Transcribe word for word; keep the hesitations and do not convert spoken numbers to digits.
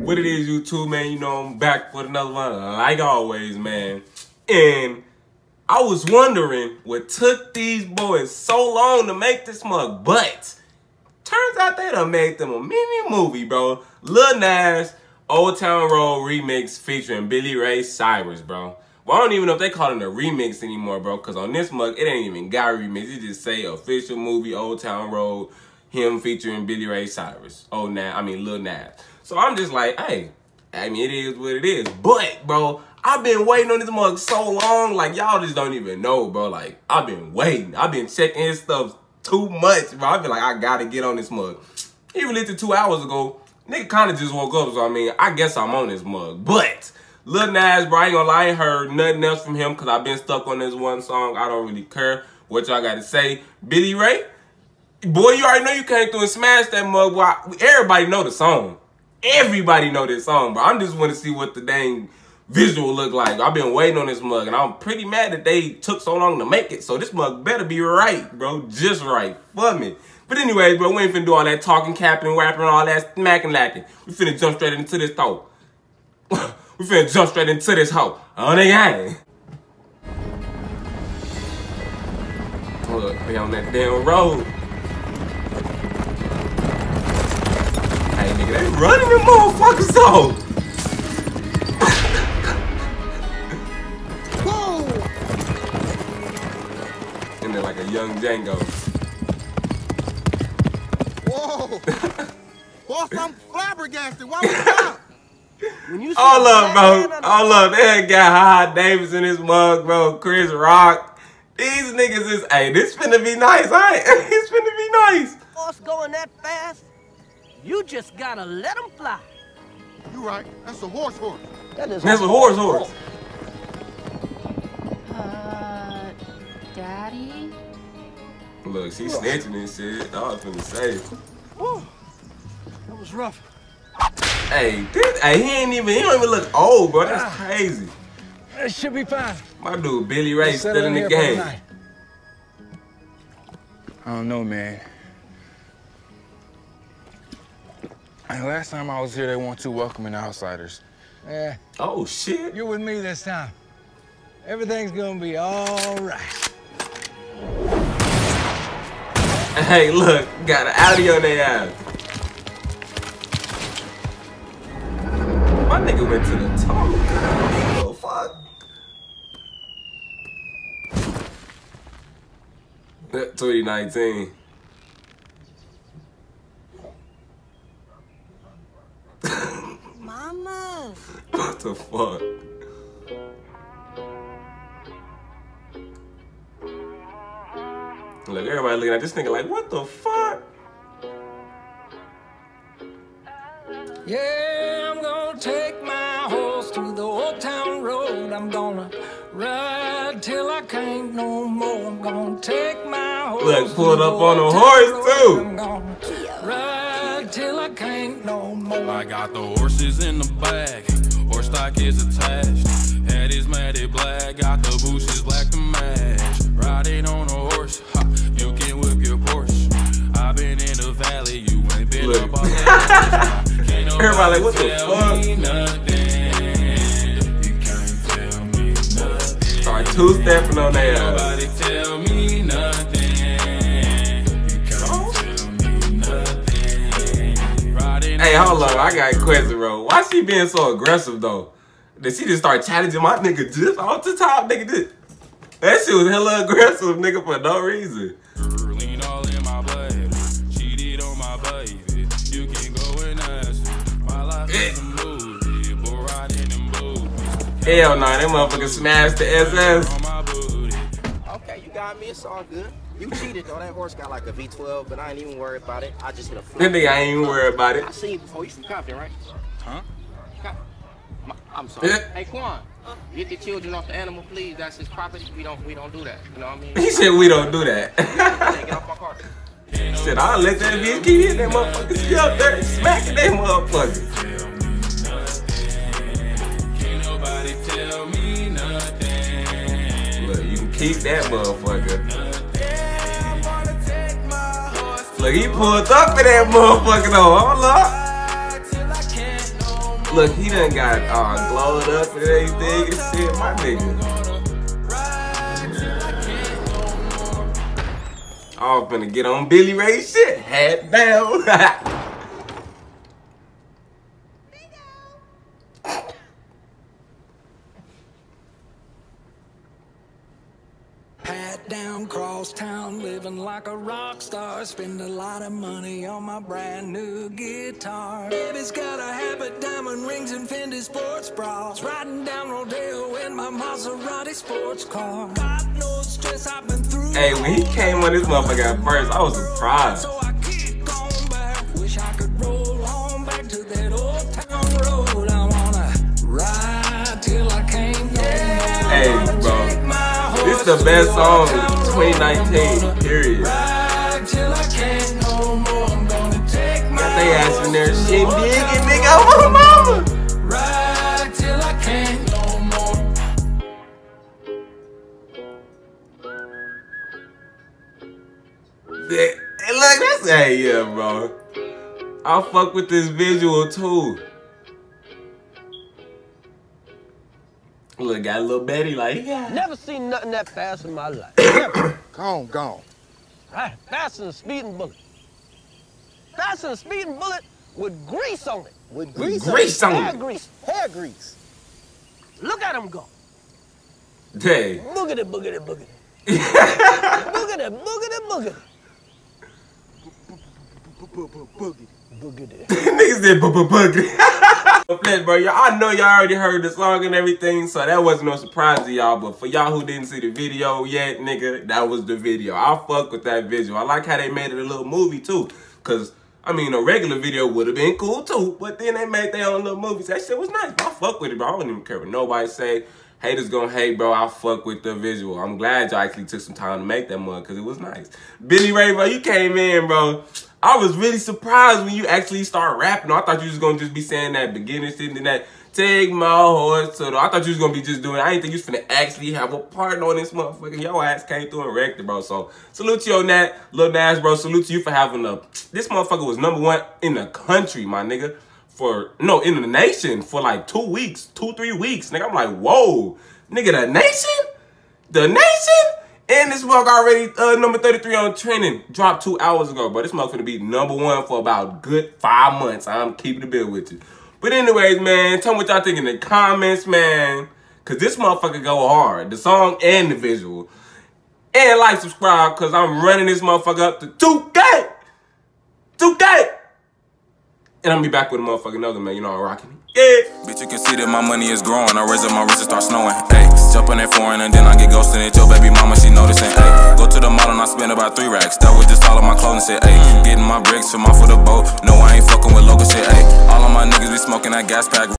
What it is, YouTube, man, you know, I'm back with another one, like always, man. And I was wondering what took these boys so long to make this mug, but turns out they done made them a mini movie, bro. Lil Nas, Old Town Road remix featuring Billy Ray Cyrus, bro. Well, I don't even know if they call it a remix anymore, bro, because on this mug, it ain't even got a remix. It just say official movie, Old Town Road, him featuring Billy Ray Cyrus. Oh, now, I mean, Lil Nas. So I'm just like, hey, I mean, it is what it is. But, bro, I've been waiting on this mug so long, like, y'all just don't even know, bro. Like, I've been waiting. I've been checking his stuff too much, bro. I feel like I gotta get on this mug. He released it two hours ago. Nigga kind of just woke up, so I mean, I guess I'm on this mug. But Lil Nas, bro, I ain't gonna lie, I ain't heard nothing else from him because I've been stuck on this one song. I don't really care what y'all got to say. Billy Ray, boy, you already know you came through and smashed that mug. Boy, everybody know the song. Everybody know this song, bro. I'm just want to see what the dang visual look like. I've been waiting on this mug, and I'm pretty mad that they took so long to make it. So this mug better be right, bro. Just right for me. But anyways, bro, we ain't finna do all that talking, capping, rapping, all that smacking, lacking. We finna jump straight into this though. We finna jump straight into this hoe. On the gang. Look, we on that damn road. Hey, nigga, they running them motherfuckers though. Whoa! And they're like a young Django. Whoa! Boss, I'm flabbergasted. Why would you stop? When you all up, bro. All up. They got Ha Davis in his mug, bro. Chris Rock. These niggas is, hey, this finna be nice, right? It's finna be nice. Boss going that fast? You just gotta let him fly. You right. That's a horse horse. That is That's a horse horse. Uh, Daddy? Look, she snitching and shit. I was finna say. Whew. That was rough. Hey, this, hey, he ain't even, he don't even look old, bro. That's crazy. It should be fine. My dude, Billy Ray, still in the game. I don't know, man. And last time I was here, they weren't too welcoming to outsiders. Yeah. Oh, shit. You're with me this time. Everything's gonna be all right. Hey, look, got an Audi on their ass. My nigga went to the top. What the fuck? twenty nineteen. Mama. What the fuck? Look, everybody looking at this nigga like, what the fuck? Yeah, I'm gonna take my horse to the old town road. I'm gonna ride till I can't no more. I'm gonna take my horse. Look, pulled up on a horse too. I'm gonna ride till I can't no more. I got the horses in the bag, horse stock is attached. Head is matted black, got the bushes black to match. Riding on a horse, ha, you can whip your Porsche. I've been in the valley, you ain't been Look. up on that. Everybody like, what the fuck? Start two-stepping on their ass. Nobody tell me nothing. You can't tell me nothing. Hey, hold on. I got a question, bro. Why she being so aggressive, though? Did she just start challenging my nigga just off the top, nigga? This. That shit was hella aggressive, nigga, for no reason. Lean all in my blood. Cheated on my baby. You can go and ask her. My life is a movie. Boy, riding them boobies. Hell nah, that motherfucker smashed the S S. On my booty. Okay, you got me. It's all good. You cheated though. That horse got like a V twelve, but I ain't even worried about it. I just hit a flip. That nigga ain't even worried about it. I seen you before. You from Compton, right? Huh? I'm sorry. Yeah. Hey, Quan, get the children off the animal, please. That's his property. We don't, we don't do that. You know what I mean? He said we don't do that. Hey, get off my car. Shit, I'll let that bitch keep hitting that motherfucker. She up there smacking that motherfucker. Can't nobody tell me nothing. Look, you can keep that motherfucker. Look, he pulled up in that motherfucker though. Hold up. Look, he done got uh, glowed up and everything and shit, my nigga. I was finna get on Billy Ray shit, hat down. Hat down, cross town, living like a rock star. Spend a lot of money on my brand new guitar. Baby's got a habit, diamond rings and Fendi sports bras. Riding down Rodeo in my Maserati sports car. God knows stress I've been through. Hey, when he came on this motherfucker at first, I was surprised. So I kick on back. Wish I could roll on back to that old town road. I wanna ride till I can't no more. Hey, bro. This is the best song of twenty nineteen, period. Ride till I can't no more. I'm gonna take my Got they ass in there, shit big and nigga, oh my mama. ride till I can't no more. Hey, look, that's, hey, yeah, bro. I fuck with this visual too. Look, got a little Betty like, yeah. Never seen nothing that fast in my life. Gone, gone. Right, faster than a speeding bullet. Faster than a speeding bullet with grease on it. With grease. Grease on Hair it. grease. Hair grease. Look at him go. Hey. Boogity, boogity, boogity. Boogity, boogity, boogity. Boogie. Boogity. Niggas did bu bu buggy. But bro, y'all, I know y'all already heard the song and everything, so that wasn't no surprise to y'all. But for y'all who didn't see the video yet, nigga, that was the video. I fuck with that visual. I like how they made it a little movie too, cause I mean a regular video would have been cool too, but then they made their own little movies. That shit was nice. I fuck with it, bro. I don't even care what nobody say. Haters gonna hate, bro. I fuck with the visual. I'm glad y'all actually took some time to make that one, cause it was nice. Billy Ray, bro, you came in, bro. I was really surprised when you actually start rapping. I thought you was gonna just be saying that beginning shit and that take my horse to the. I thought you was gonna be just doing. I didn't think you was finna actually have a part on this motherfucker. Your ass came through and wrecked it, bro. So salute to you on that, Lil Nas, bro. Salute to you for having a. This motherfucker was number one in the country, my nigga. For no, in the nation for like two weeks, two three weeks, nigga. I'm like, whoa, nigga, the nation, the nation. And this motherfucker already uh, number thirty-three on trending. Dropped two hours ago, bro. This motherfucker be number one for about good five months. I'm keeping the bill with you. But anyways, man, tell me what y'all think in the comments, man. Cause this motherfucker go hard. The song and the visual. And like, subscribe, cause I'm running this motherfucker up to two K. two K. And I'm gonna be back with a motherfucking another, man. You know I'm rocking it. Yeah. Bitch, you can see that my money is growing. I raise up my wrist and start snowing. Ayy, jump on that foreign and then I get ghosted at your baby mama, she noticing. Ayy, go to the mall and I spend about three racks. That was just all of my clothing shit. Ayy, getting my bricks from off of the boat. No, I ain't fucking with local shit. Ayy, all of my niggas be smoking that gas pack.